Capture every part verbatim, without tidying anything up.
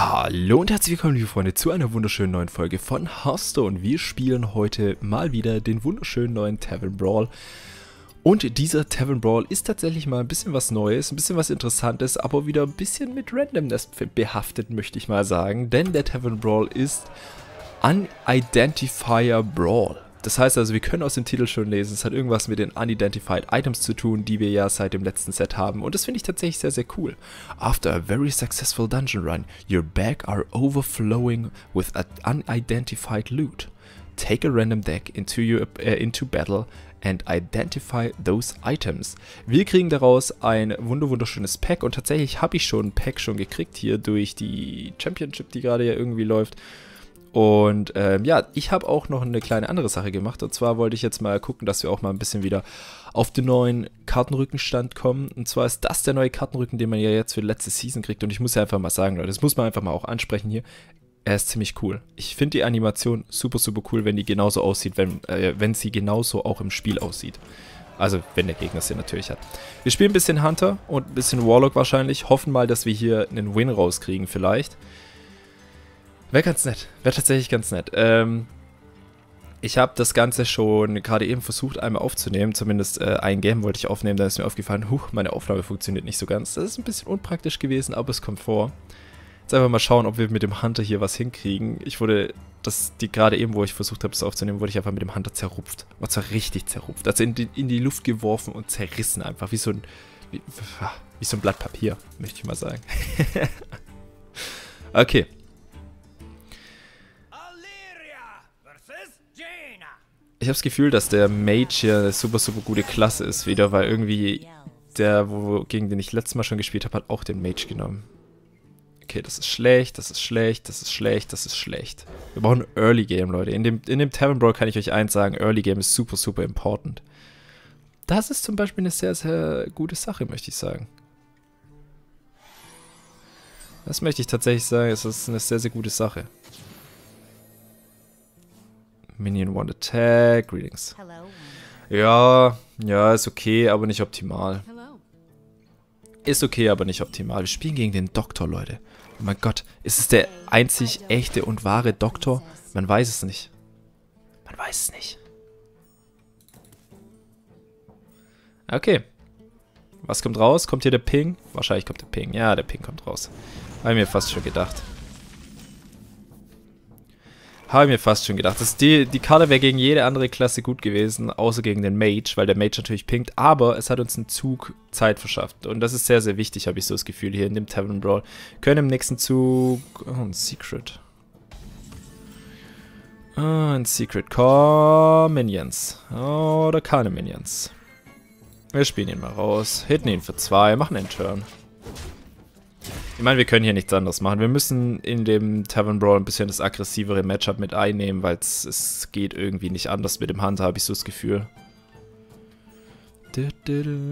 Hallo und herzlich willkommen, liebe Freunde, zu einer wunderschönen neuen Folge von Hearthstone. Wir spielen heute mal wieder den wunderschönen neuen Tavern Brawl. Und dieser Tavern Brawl ist tatsächlich mal ein bisschen was Neues, ein bisschen was Interessantes, aber wieder ein bisschen mit Randomness behaftet, möchte ich mal sagen. Denn der Tavern Brawl ist Unidentifier Brawl. Das heißt also, wir können aus dem Titel schon lesen, es hat irgendwas mit den Unidentified Items zu tun, die wir ja seit dem letzten Set haben. Und das finde ich tatsächlich sehr, sehr cool. After a very successful dungeon run, your bag are overflowing with unidentified loot. Take a random deck into, your, uh, into battle and identify those items. Wir kriegen daraus ein wunderschönes Pack und tatsächlich habe ich schon ein Pack schon gekriegt hier durch die Championship, die gerade ja irgendwie läuft. Und ähm, ja, ich habe auch noch eine kleine andere Sache gemacht. Und zwar wollte ich jetzt mal gucken, dass wir auch mal ein bisschen wieder auf den neuen Kartenrückenstand kommen. Und zwar ist das der neue Kartenrücken, den man ja jetzt für die letzte Season kriegt. Und ich muss ja einfach mal sagen, Leute, das muss man einfach mal auch ansprechen hier. Er ist ziemlich cool. Ich finde die Animation super, super cool, wenn die genauso aussieht, wenn, äh, wenn sie genauso auch im Spiel aussieht. Also, wenn der Gegner sie natürlich hat. Wir spielen ein bisschen Hunter und ein bisschen Warlock wahrscheinlich. Hoffen mal, dass wir hier einen Win rauskriegen vielleicht. Wäre ganz nett. Wäre tatsächlich ganz nett. Ähm, ich habe das Ganze schon gerade eben versucht, einmal aufzunehmen. Zumindest äh, ein Game wollte ich aufnehmen. Da ist mir aufgefallen, huch, meine Aufnahme funktioniert nicht so ganz. Das ist ein bisschen unpraktisch gewesen, aber es kommt vor. Jetzt einfach mal schauen, ob wir mit dem Hunter hier was hinkriegen. Ich wurde, das, die gerade eben, wo ich versucht habe, das aufzunehmen, wurde ich einfach mit dem Hunter zerrupft. Und zwar richtig zerrupft. Also in die, in die Luft geworfen und zerrissen einfach. Wie so ein, wie, wie so ein Blatt Papier, möchte ich mal sagen. Okay. Ich habe das Gefühl, dass der Mage hier eine super, super gute Klasse ist wieder, weil irgendwie der, wo, gegen den ich letztes Mal schon gespielt habe, hat auch den Mage genommen. Okay, das ist schlecht, das ist schlecht, das ist schlecht, das ist schlecht. Wir brauchen ein Early Game, Leute. In dem, in dem Tavern Brawl kann ich euch eins sagen, Early Game ist super, super important. Das ist zum Beispiel eine sehr, sehr gute Sache, möchte ich sagen. Das möchte ich tatsächlich sagen, es ist eine sehr, sehr gute Sache. Minion One Attack, Greetings. Ja, ja, ist okay, aber nicht optimal. Ist okay, aber nicht optimal. Wir spielen gegen den Doktor, Leute. Oh mein Gott, ist es der einzig echte und wahre Doktor? Man weiß es nicht. Man weiß es nicht. Okay. Was kommt raus? Kommt hier der Ping? Wahrscheinlich kommt der Ping. Ja, der Ping kommt raus. Habe ich mir fast schon gedacht. Habe ich mir fast schon gedacht. Das die, die Karte wäre gegen jede andere Klasse gut gewesen, außer gegen den Mage, weil der Mage natürlich pinkt, aber es hat uns einen Zug Zeit verschafft. Und das ist sehr, sehr wichtig, habe ich so das Gefühl, hier in dem Tavern Brawl. Können im nächsten Zug... Oh, ein Secret. Oh, ein Secret. Komm, Minions. Oder keine Minions. Wir spielen ihn mal raus. Hitten ihn für zwei, machen den Turn. Ich meine, wir können hier nichts anderes machen. Wir müssen in dem Tavern Brawl ein bisschen das aggressivere Matchup mit einnehmen, weil es geht irgendwie nicht anders mit dem Hunter, habe ich so das Gefühl. Jetzt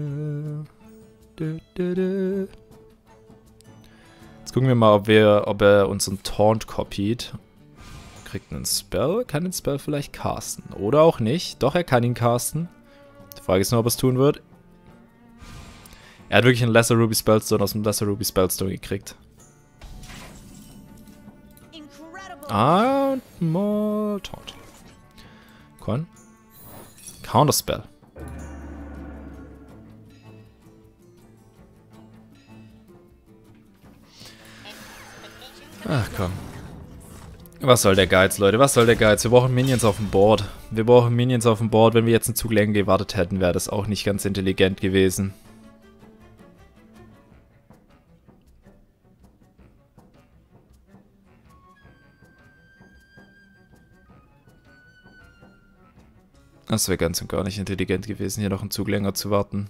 gucken wir mal, ob, wir, ob er unseren Taunt copied. Kriegt einen Spell, kann den Spell vielleicht casten. Oder auch nicht. Doch, er kann ihn casten. Die Frage ist nur, ob er es tun wird. Er hat wirklich einen Lesser Ruby Spellstone aus dem Lesser Ruby Spellstone gekriegt. Ah, und mal Taunt. Con. Counterspell. Ach komm. Was soll der Geiz, Leute? Was soll der Geiz? Wir brauchen Minions auf dem Board. Wir brauchen Minions auf dem Board. Wenn wir jetzt einen Zug länger gewartet hätten, wäre das auch nicht ganz intelligent gewesen. Das wäre ganz und gar nicht intelligent gewesen, hier noch einen Zug länger zu warten.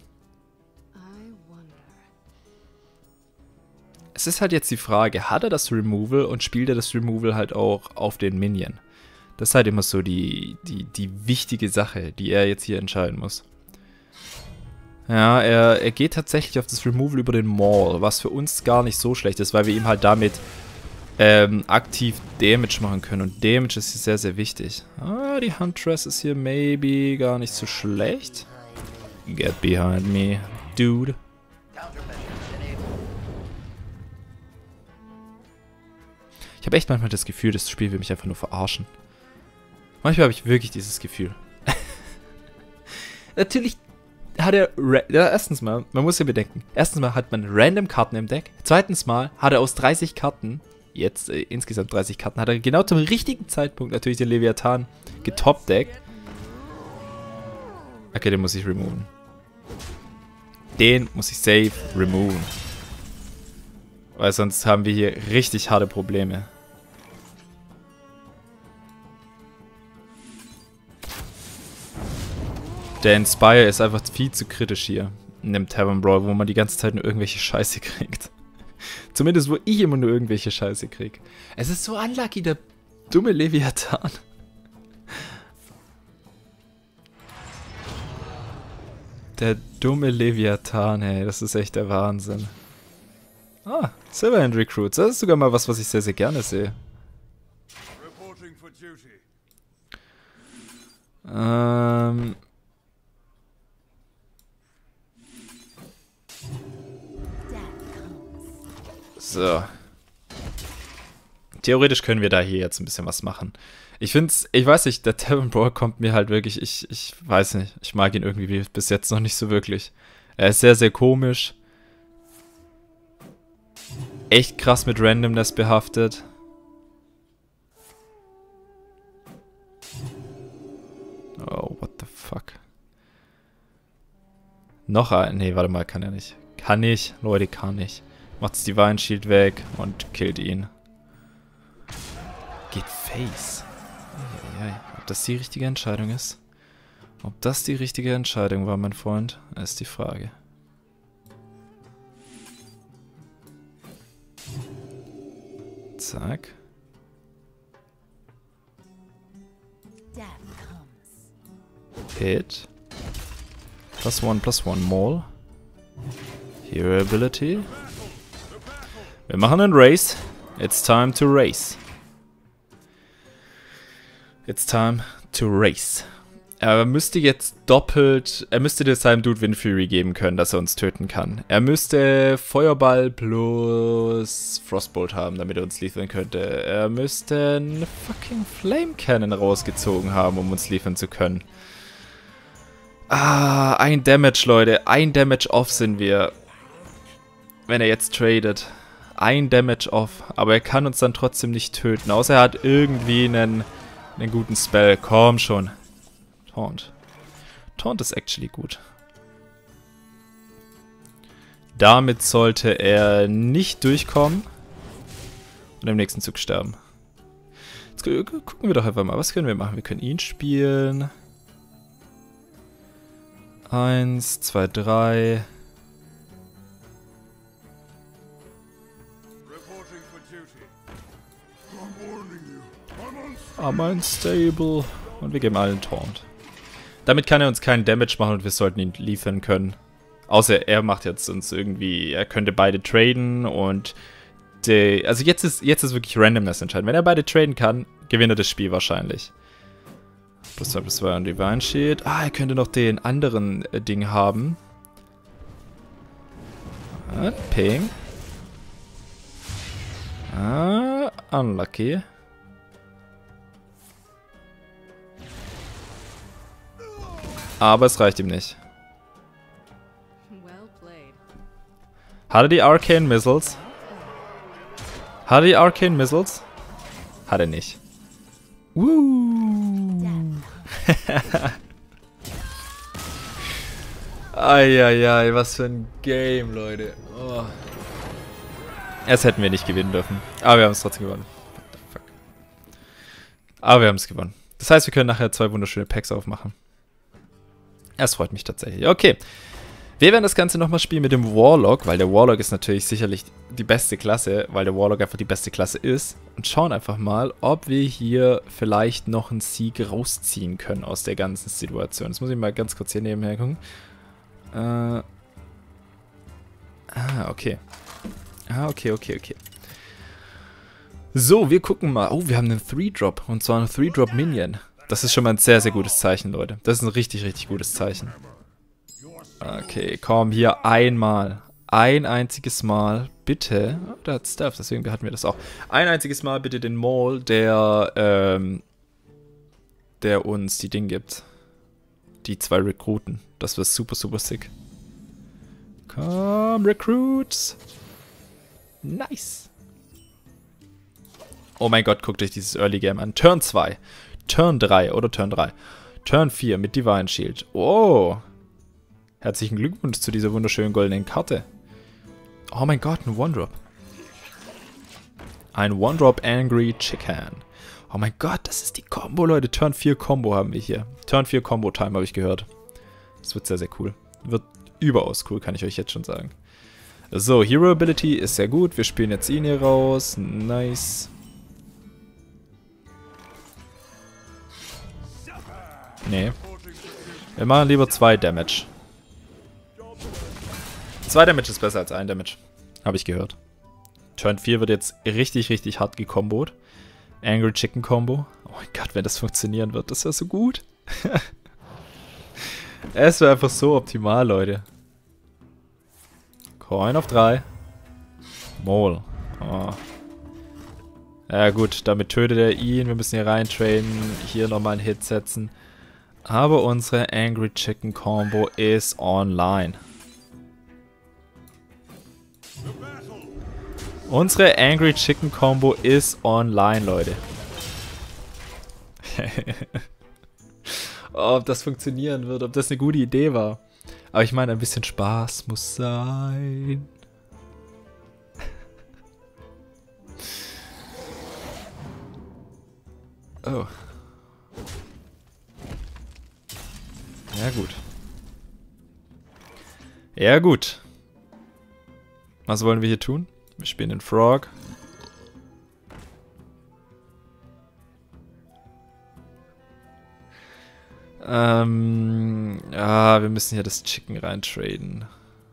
Es ist halt jetzt die Frage, hat er das Removal und spielt er das Removal halt auch auf den Minion? Das ist halt immer so die, die, die wichtige Sache, die er jetzt hier entscheiden muss. Ja, er, er geht tatsächlich auf das Removal über den Maul, was für uns gar nicht so schlecht ist, weil wir ihm halt damit ähm, aktiv Damage machen können. Und Damage ist hier sehr, sehr wichtig. Ah, die Huntress ist hier maybe gar nicht so schlecht. Get behind me, dude. Ich habe echt manchmal das Gefühl, das Spiel will mich einfach nur verarschen. Manchmal habe ich wirklich dieses Gefühl. Natürlich hat er... Ja, erstens mal, man muss ja bedenken. Erstens mal hat man random Karten im Deck. Zweitens mal hat er aus dreißig Karten, jetzt äh, insgesamt dreißig Karten, hat er genau zum richtigen Zeitpunkt natürlich den Leviathan getopdeckt. Okay, den muss ich removen. Den muss ich safe removen. Weil sonst haben wir hier richtig harte Probleme. Der Inspire ist einfach viel zu kritisch hier in dem Tavern Brawl, wo man die ganze Zeit nur irgendwelche Scheiße kriegt. Zumindest wo ich immer nur irgendwelche Scheiße krieg. Es ist so unlucky, der dumme Leviathan. Der dumme Leviathan, ey, das ist echt der Wahnsinn. Ah, Silverhand Recruits, das ist sogar mal was, was ich sehr, sehr gerne sehe. Ähm... So. Theoretisch können wir da hier jetzt ein bisschen was machen. Ich find's, ich weiß nicht, der Tavern Brawl kommt mir halt wirklich, ich, ich weiß nicht, ich mag ihn irgendwie bis jetzt noch nicht so wirklich. Er ist sehr, sehr komisch. Echt krass mit Randomness behaftet. Oh, what the fuck. Noch ein, nee, warte mal, kann er nicht. Kann ich, Leute, kann ich. Macht's Divine Shield weg und killt ihn. Geht Face. Eieiei. Ob das die richtige Entscheidung ist? Ob das die richtige Entscheidung war, mein Freund, ist die Frage. Zack. Hit. Plus one, plus one, Maul. Hero Ability. Wir machen einen Race. It's time to race. It's time to race. Er müsste jetzt doppelt... Er müsste seinem Dude Wind Fury geben können, dass er uns töten kann. Er müsste Feuerball plus Frostbolt haben, damit er uns liefern könnte. Er müsste eine fucking Flame Cannon rausgezogen haben, um uns liefern zu können. Ah, ein Damage, Leute. Ein Damage off sind wir. Wenn er jetzt tradet. Ein Damage off. Aber er kann uns dann trotzdem nicht töten. Außer er hat irgendwie einen, einen guten Spell. Komm schon. Taunt. Taunt ist actually gut. Damit sollte er nicht durchkommen. Und im nächsten Zug sterben. Jetzt gucken wir doch einfach mal. Was können wir machen? Wir können ihn spielen. Eins, zwei, drei... I'm unstable. Und wir geben allen Taunt. Damit kann er uns keinen Damage machen und wir sollten ihn liefern können. Außer er macht jetzt uns irgendwie... Er könnte beide traden und... Die, also jetzt ist, jetzt ist wirklich Randomness entscheidend. Wenn er beide traden kann, gewinnt er das Spiel wahrscheinlich. Plus zwei, plus zwei und Divine Shield. Ah, er könnte noch den anderen äh, Ding haben. Ah, Ping. Ah, unlucky. Aber es reicht ihm nicht. Hat er die Arcane Missiles? Hat er die Arcane Missiles? Hat er nicht. Woo! Eieiei, was für ein Game, Leute. Oh. Erst hätten wir nicht gewinnen dürfen. Aber wir haben es trotzdem gewonnen. What the fuck. Aber wir haben es gewonnen. Das heißt, wir können nachher zwei wunderschöne Packs aufmachen. Es freut mich tatsächlich. Okay. Wir werden das Ganze nochmal spielen mit dem Warlock, weil der Warlock ist natürlich sicherlich die beste Klasse, weil der Warlock einfach die beste Klasse ist. Und schauen einfach mal, ob wir hier vielleicht noch einen Sieg rausziehen können aus der ganzen Situation. Jetzt muss ich mal ganz kurz hier nebenher gucken. Äh. Ah, okay. Ah, okay, okay, okay. So, wir gucken mal. Oh, wir haben einen three drop. Und zwar einen three drop Minion. Das ist schon mal ein sehr, sehr gutes Zeichen, Leute. Das ist ein richtig, richtig gutes Zeichen. Okay, komm, hier einmal. Ein einziges Mal. bitte, oh, der hat Stuff, deswegen behalten wir das auch. Ein einziges Mal bitte den Maul, der, ähm, der uns die Dinge gibt. Die zwei Rekruten. Das wird super, super sick. Komm, Recruits. Nice. Oh mein Gott, guckt euch dieses Early Game an. Turn zwei. Turn drei oder Turn drei. Turn vier mit Divine Shield. Oh. Herzlichen Glückwunsch zu dieser wunderschönen goldenen Karte. Oh mein Gott, ein One-Drop. Ein One-Drop Angry Chicken. Oh mein Gott, das ist die Combo, Leute. Turn vier Combo haben wir hier. Turn vier Combo Time habe ich gehört. Das wird sehr, sehr cool. Wird überaus cool, kann ich euch jetzt schon sagen. So, Hero Ability ist sehr gut. Wir spielen jetzt ihn hier raus. Nice. Nee. Wir machen lieber zwei Damage. Zwei Damage ist besser als ein Damage. Habe ich gehört. Turn vier wird jetzt richtig, richtig hart gekombot. Angry Chicken Combo. Oh mein Gott, wenn das funktionieren wird, das wäre so gut. Es wäre einfach so optimal, Leute. Coin auf drei. Maul. Oh. Ja gut, damit tötet er ihn. Wir müssen hier reintraden. Hier nochmal einen Hit setzen. Aber unsere Angry Chicken Combo ist online. Unsere Angry Chicken Combo ist online, Leute. Oh, ob das funktionieren wird, ob das eine gute Idee war. Aber ich meine, ein bisschen Spaß muss sein. Oh. Ja gut. Ja gut. Was wollen wir hier tun? Wir spielen den Frog. Ähm, ja, wir müssen hier das Chicken reintraden.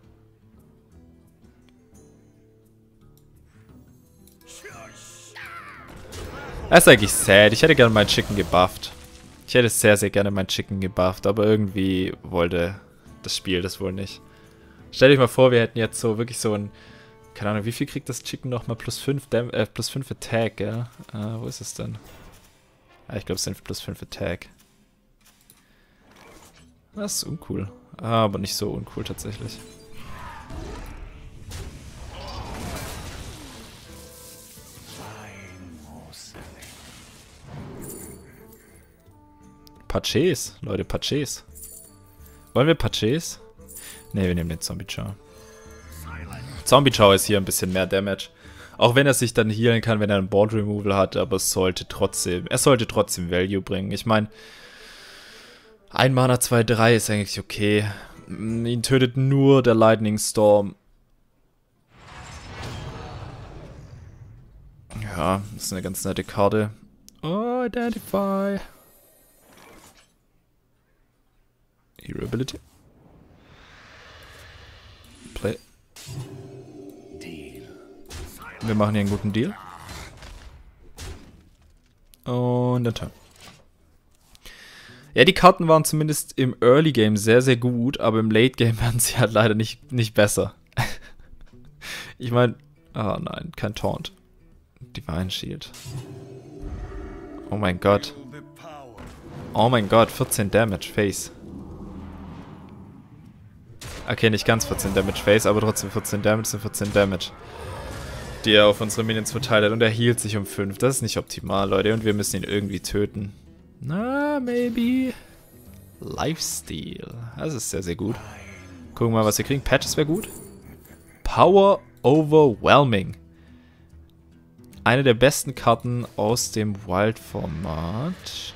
Das ist eigentlich sad. Ich hätte gerne mein Chicken gebufft. Ich hätte sehr, sehr gerne mein Chicken gebufft, aber irgendwie wollte das Spiel das wohl nicht. Stell dich mal vor, wir hätten jetzt so wirklich so ein... Keine Ahnung, wie viel kriegt das Chicken nochmal? Plus fünf Dam äh, plus fünf Attack, ja? Äh, wo ist es denn? Ah, ich glaube, es sind plus fünf Attack. Das ist uncool. Ah, aber nicht so uncool tatsächlich. Paches, Leute, Paches. Wollen wir Paches? Ne, wir nehmen den Zombie-Chow. Zombie-Chow ist hier ein bisschen mehr Damage. Auch wenn er sich dann healen kann, wenn er ein Board Removal hat, aber es sollte trotzdem, er sollte trotzdem Value bringen. Ich meine, ein Mana zwei drei ist eigentlich okay. Ihn tötet nur der Lightning Storm. Ja, das ist eine ganz nette Karte. Oh, Identify. Hero Ability. Play. Wir machen hier einen guten Deal. Und dann Turn. Ja, die Karten waren zumindest im Early Game sehr, sehr gut, aber im Late Game werden sie halt leider nicht, nicht besser. Ich meine, oh nein, kein Taunt. Divine Shield. Oh mein Gott. Oh mein Gott, vierzehn Damage, Face. Okay, nicht ganz vierzehn Damage Face, aber trotzdem vierzehn Damage sind vierzehn Damage, die er auf unsere Minions verteilt hat. Und er hielt sich um fünf. Das ist nicht optimal, Leute. Und wir müssen ihn irgendwie töten. Na, maybe. Lifesteal. Das ist sehr, sehr gut. Gucken wir mal, was wir kriegen. Patches wäre gut. Power Overwhelming. Eine der besten Karten aus dem Wild-Format.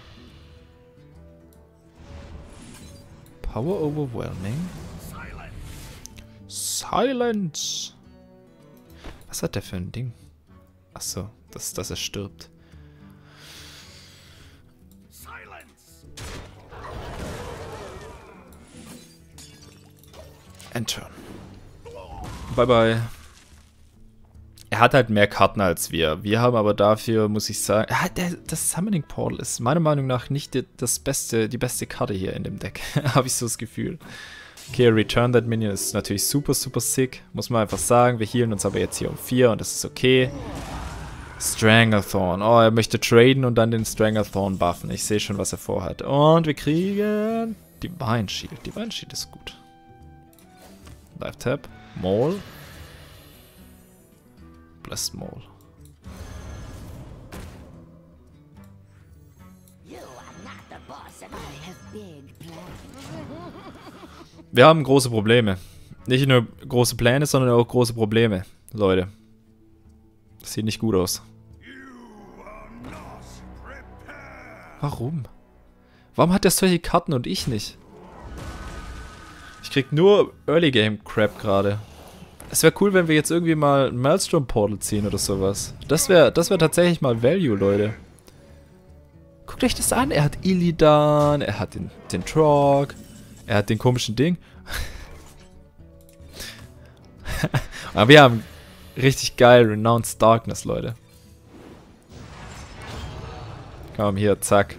Power Overwhelming. Silence. Was hat der für ein Ding? Achso, dass, dass er stirbt. Enter. Bye bye. Er hat halt mehr Karten als wir. Wir haben aber dafür, muss ich sagen... Ah, der, das Summoning Portal ist meiner Meinung nach nicht die, das beste, die beste Karte hier in dem Deck. Habe ich so das Gefühl. Okay, Return That Minion ist natürlich super, super sick. Muss man einfach sagen. Wir healen uns aber jetzt hier um vier und das ist okay. Stranglethorn. Oh, er möchte traden und dann den Stranglethorn buffen. Ich sehe schon, was er vorhat. Und wir kriegen Divine Shield. Divine Shield ist gut. Live Tap. Maul. Blessed Maul. Wir haben große Probleme. Nicht nur große Pläne, sondern auch große Probleme, Leute. Das sieht nicht gut aus. Warum? Warum hat der solche Karten und ich nicht? Ich krieg nur Early Game Crap gerade. Es wäre cool, wenn wir jetzt irgendwie mal ein Maelstrom Portal ziehen oder sowas. Das wäre das wär tatsächlich mal Value, Leute. Guckt euch das an. Er hat Illidan, er hat den, den Trog, er hat den komischen Ding. Aber wir haben richtig geil Renounced Darkness, Leute. Komm, hier, zack.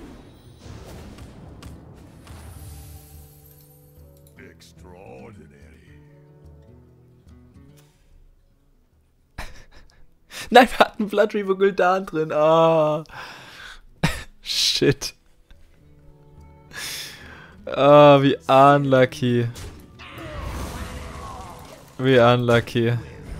Nein, wir hatten Blood Reaver Gul'dan drin. Ah. Shit. Ah, wie unlucky. Wie unlucky.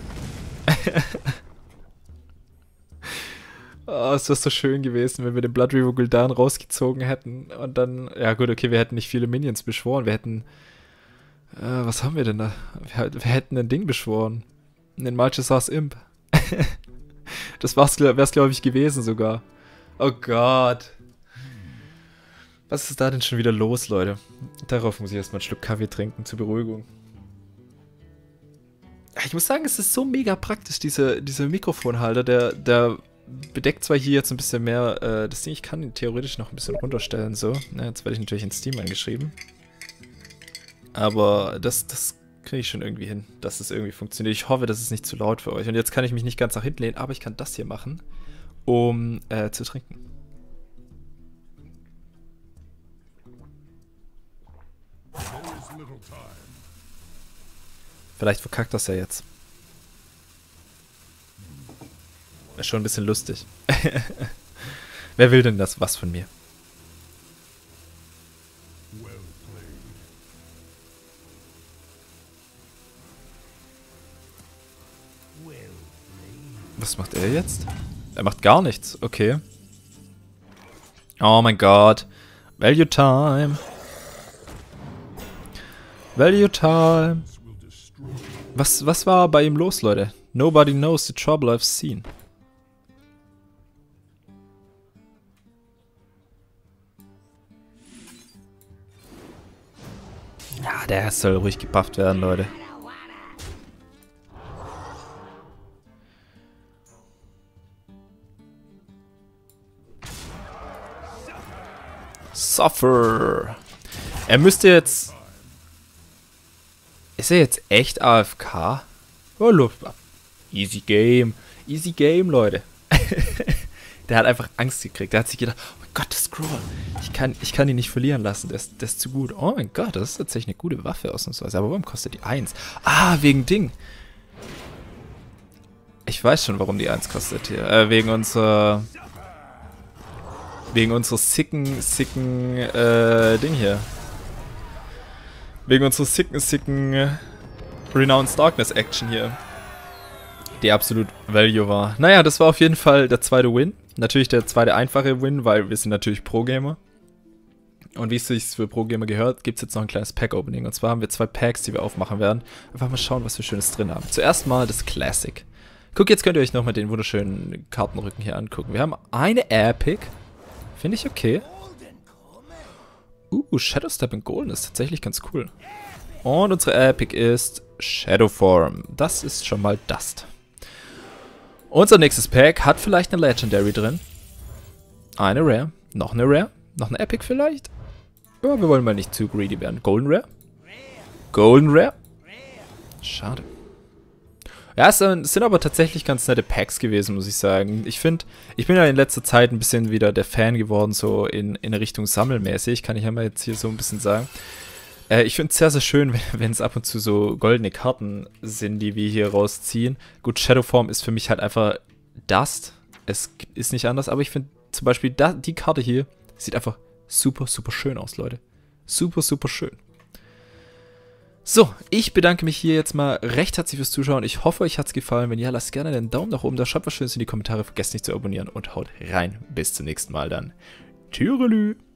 Oh, es wäre so schön gewesen, wenn wir den Blood Reaver Gul'dan rausgezogen hätten. Und dann, ja gut, okay, wir hätten nicht viele Minions beschworen. Wir hätten, äh, was haben wir denn da? Wir, wir hätten ein Ding beschworen. Den Malchazar's Imp. Das wäre es, glaube ich, gewesen sogar. Oh Gott. Was ist da denn schon wieder los, Leute? Darauf muss ich erstmal einen Schluck Kaffee trinken, zur Beruhigung. Ich muss sagen, es ist so mega praktisch, diese, dieser Mikrofonhalter. Der, der bedeckt zwar hier jetzt ein bisschen mehr äh, das Ding. Ich kann ihn theoretisch noch ein bisschen runterstellen, so. Ja, jetzt werde ich natürlich in Steam angeschrieben. Aber das, das kriege ich schon irgendwie hin, dass es irgendwie funktioniert. Ich hoffe, das ist nicht zu laut für euch. Und jetzt kann ich mich nicht ganz nach hinten lehnen, aber ich kann das hier machen, um äh, zu trinken. Vielleicht verkackt das ja jetzt. Ist schon ein bisschen lustig. Wer will denn das was von mir? Was macht er jetzt? Er macht gar nichts. Okay. Oh mein Gott. Value Time. Value Time. Was, was war bei ihm los, Leute? Nobody knows the trouble I've seen. Ja, der soll ruhig gebufft werden, Leute. Suffer. Er müsste jetzt... Ist er jetzt echt A F K? Oh, Luft. Easy Game. Easy Game, Leute. Der hat einfach Angst gekriegt. Der hat sich gedacht, oh mein Gott, das Scroll. Ich kann, ich kann ihn nicht verlieren lassen. Der ist, der ist zu gut. Oh mein Gott, das ist tatsächlich eine gute Waffe ausnahmsweise. Aber warum kostet die eins? Ah, wegen Ding. Ich weiß schon, warum die eins kostet hier. Äh, wegen unserer... Wegen unserer sicken, sicken, äh, Ding hier. Wegen unserer sicken, sicken äh, Renounced Darkness Action hier. Die absolut Value war. Naja, das war auf jeden Fall der zweite Win. Natürlich der zweite einfache Win, weil wir sind natürlich Pro-Gamer. Und wie es sich für Pro-Gamer gehört, gibt es jetzt noch ein kleines Pack-Opening. Und zwar haben wir zwei Packs, die wir aufmachen werden. Einfach mal schauen, was wir Schönes drin haben. Zuerst mal das Classic. Guck, jetzt könnt ihr euch nochmal den wunderschönen Kartenrücken hier angucken. Wir haben eine Epic. Finde ich okay. Uh, Shadow Step in Golden ist tatsächlich ganz cool. Und unsere Epic ist Shadow Form. Das ist schon mal Dust. Unser nächstes Pack hat vielleicht eine Legendary drin. Eine Rare. Noch eine Rare. Noch eine Epic vielleicht. Ja, wir wollen mal nicht zu greedy werden. Golden Rare. Golden Rare. Schade. Ja, es sind aber tatsächlich ganz nette Packs gewesen, muss ich sagen. Ich finde, ich bin ja in letzter Zeit ein bisschen wieder der Fan geworden, so in, in Richtung Sammelmäßig, kann ich ja mal jetzt hier so ein bisschen sagen. Äh, ich finde es sehr, sehr schön, wenn es ab und zu so goldene Karten sind, die wir hier rausziehen. Gut, Shadowform ist für mich halt einfach Dust. Es ist nicht anders, aber ich finde zum Beispiel da, die Karte hier sieht einfach super, super schön aus, Leute. Super, super schön. So, ich bedanke mich hier jetzt mal recht herzlich fürs Zuschauen. Ich hoffe, euch hat es gefallen. Wenn ja, lasst gerne einen Daumen nach oben da. Schreibt was Schönes in die Kommentare. Vergesst nicht zu abonnieren und haut rein. Bis zum nächsten Mal dann. Tschüss.